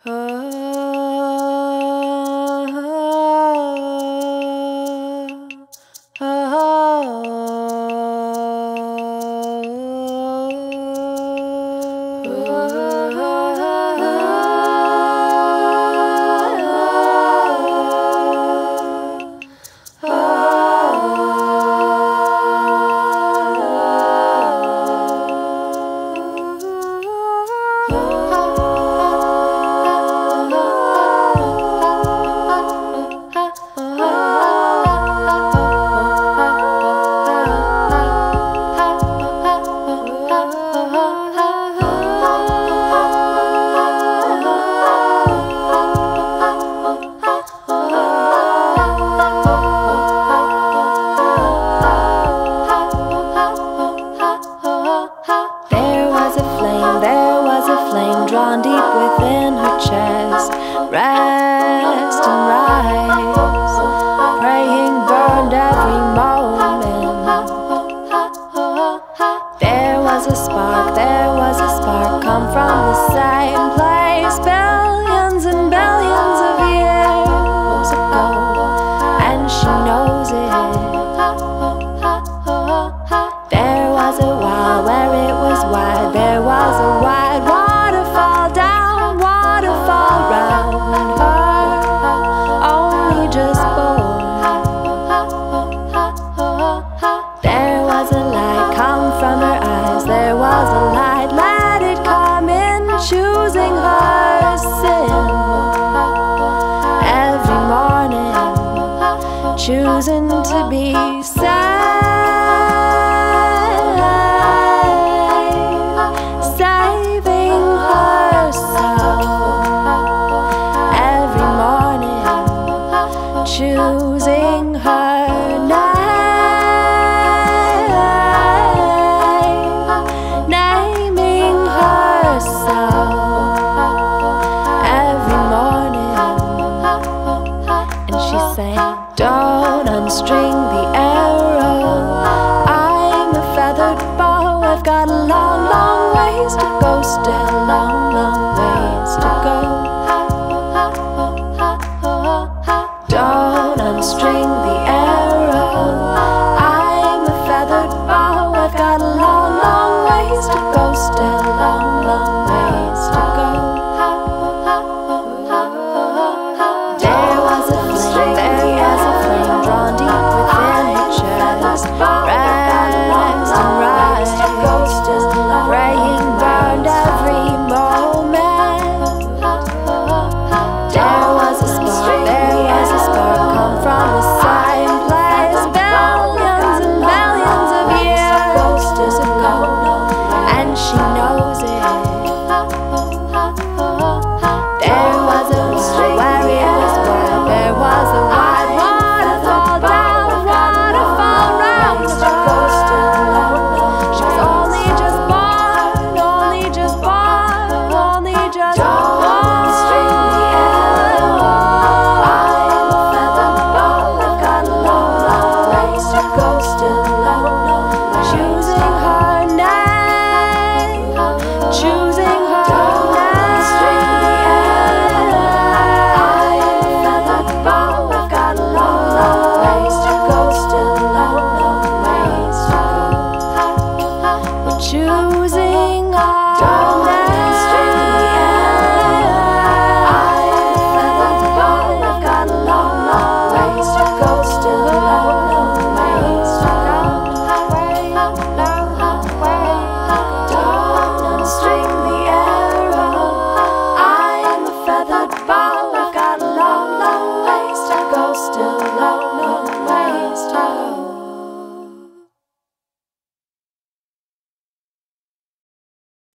Drawn deep within her chest, rest and rise, praying burned every moment. There was a spark come from the same place, billions and billions of years ago, and she knows it. There was a while where it was wide, there was a wide waterfall down, waterfall round her, only just born. There was a light come from her eyes, there was a light, let it come in, choosing her sin. Every morning, choosing to be sad. Choosing her name, naming herself every morning. And she sang, don't unstring the arrow, I'm a feathered bow, I've got a long, long ways to go, still long, long ways to go. Don't unstring the arrow, I'm a feathered bow, I've got a long, long ways to go, still long, long ways to go. There was a flame drawn deep within her chest, rest and rise, praying burned every moment. There was a spark come from the same place, billions and billions of years ago, and she knows